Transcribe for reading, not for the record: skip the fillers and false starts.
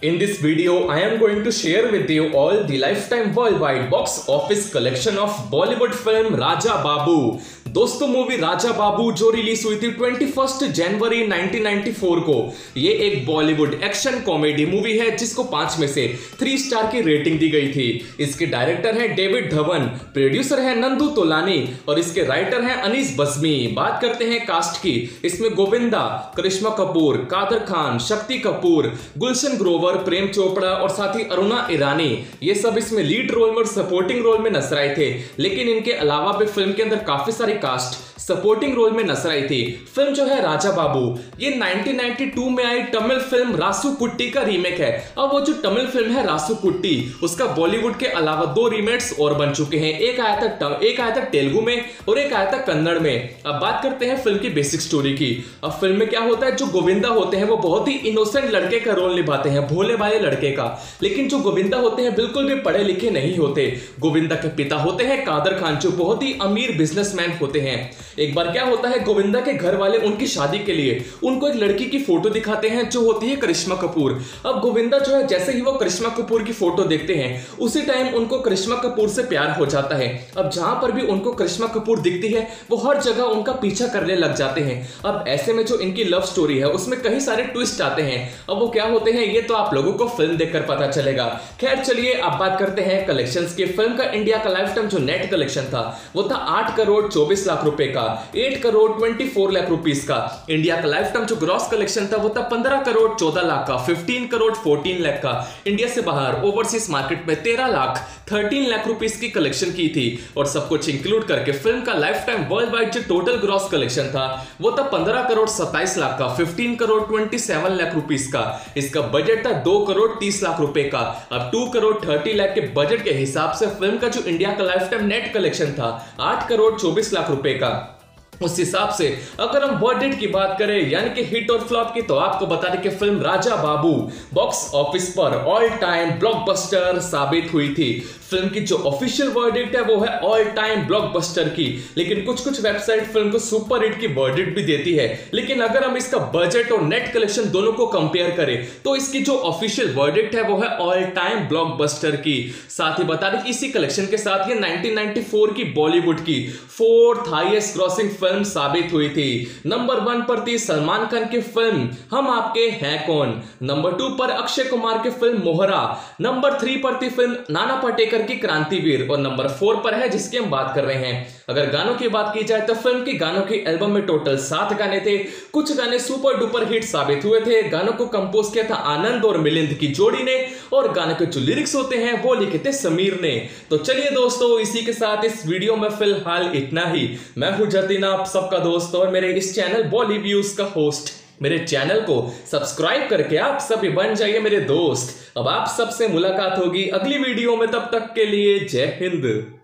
In this video, I am going to share with you all the lifetime worldwide box office collection of Bollywood film Raja Babu। दोस्तों movie Raja Babu जो release हुई थी 21 जनवरी 1994 को, ये एक Bollywood action comedy movie है जिसको 5 में से 3 स्टार की रेटिंग दी गई थी। इसके डायरेक्टर हैं डेविड धवन, प्रोड्यूसर है नंदू तोलानी और इसके राइटर हैं अनीस बज़मी। बात करते हैं कास्ट की, इसमें गोविंदा, करिश्मा कपूर, कादर खान, शक्ति कपूर, गुलशन ग्रोवर, प्रेम चोपड़ा और साथ ही अरुणा ईरानी, ये सब इसमें लीड रोल में और सपोर्टिंग रोल में नजर आए थे। लेकिन इनके अलावा भी फिल्म के अंदर काफी सारी कास्ट सपोर्टिंग रोल में नजर आई थी। फिल्म जो है राजा बाबू, ये 1992 में आई तमिल फिल्म रासु कुट्टी का रीमेक है। अब वो जो तमिल फिल्म है रासु कुट्टी, उसका बॉलीवुड के अलावा 2 रीमेक्स और बन चुके हैं। एक आया था तेलुगु में और एक आया था कन्नड़ में। अब बात करते हैं फिल्म की बेसिक स्टोरी की। अब फिल्म में क्या होता है, जो गोविंदा होते हैं वो बहुत ही इनोसेंट लड़के का रोल निभाते हैं, भोले भाले लड़के का। लेकिन जो गोविंदा होते हैं बिल्कुल भी पढ़े लिखे नहीं होते। गोविंदा के पिता होते हैं कादर खान, जो बहुत ही अमीर बिजनेसमैन होते हैं। एक बार क्या होता है, गोविंदा के घर वाले उनकी शादी के लिए उनको एक लड़की की फोटो दिखाते हैं जो होती है करिश्मा कपूर। अब गोविंदा जो है जैसे ही वो करिश्मा कपूर की फोटो देखते हैं उसी टाइम उनको करिश्मा कपूर से प्यार हो जाता है। अब जहां पर भी उनको करिश्मा कपूर दिखती है वो हर जगह उनका पीछा करने लग जाते हैं। अब ऐसे में जो इनकी लव स्टोरी है उसमें कई सारे ट्विस्ट आते हैं। अब वो क्या होते हैं ये तो आप लोगों को फिल्म देखकर पता चलेगा। खैर चलिए अब बात करते हैं कलेक्शंस की। फिल्म का इंडिया का लाइफ टाइम जो नेट कलेक्शन था वो था 8 करोड़ 24 लाख रुपए का, 8 करोड़ 24 लाख रुपीस का। इंडिया का लाइफ टाइम जो ग्रॉस कलेक्शन था वो था 15 करोड़ 14 लाख का, 15 करोड़ 14 लाख का। इंडिया से बाहर ओवरसीज मार्केट में 13 लाख 13 लाख रुपीस की कलेक्शन की थी। और सब कुछ इंक्लूड करके फिल्म का लाइफ टाइम वर्ल्ड वाइड जो टोटल ग्रॉस कलेक्शन था वो था 15 करोड़ 27 लाख का, 15 करोड़ 27 लाख रुपीस का। इसका बजट था 2 करोड़ 30 लाख रुपए का। अब 2 करोड़ 30 लाख के बजट के हिसाब से फिल्म का जो इंडिया का लाइफ टाइम नेट कलेक्शन था 8 करोड़ 24 लाख रुपए का। उस हिसाब से अगर हम वर्डिट की बात करें यानी कि हिट और फ्लॉप की, तो आपको बता दें कि फिल्म राजा बाबू बॉक्स ऑफिस पर ऑल टाइम ब्लॉकबस्टर साबित हुई थी। फिल्म की जो ऑफिशियल वर्डिट है वो है ऑल टाइम ब्लॉकबस्टर की, लेकिन कुछ वेबसाइट फिल्म को सुपर हिट की वर्डिट भी देती है। लेकिन अगर हम इसका बजट और नेट कलेक्शन दोनों को कंपेयर करें तो इसकी जो ऑफिशियल वर्डिट है वो है ऑल टाइम ब्लॉकबस्टर की। साथ ही बता दें कि इसी कलेक्शन के साथ ये 1994 की बॉलीवुड की 4th हाईएस्ट ग्रॉसिंग फिल्म साबित हुई थी। नंबर 1 पर थी सलमान खान की फिल्म हम आपके हैं कौन, नंबर 2 पर अक्षय कुमार की फिल्म मोहरा, नंबर 3 पर थी फिल्म नाना पाटेकर की क्रांतिवीर और नंबर 4 पर है जिसकी हम बात कर रहे हैं। अगर गानों की बात की जाए तो फिल्म की गानों की एल्बम में टोटल 7 गाने थे। कुछ गाने सुपर डुपर हिट साबित हुए थे। गानों को कंपोज किया था आनंद और मिलिंद की जोड़ी ने और गाने के जो लिरिक्स होते हैं वो लिखे थे समीर ने। तो चलिए दोस्तों इसी के साथ इस वीडियो में फिलहाल इतना ही। मैं हूं जतिन, आप सबका दोस्त और मेरे इस चैनल बॉलीव्यूज का होस्ट। मेरे चैनल को सब्सक्राइब करके आप सभी बन जाइए मेरे दोस्त। अब आप सबसे मुलाकात होगी अगली वीडियो में, तब तक के लिए जय हिंद।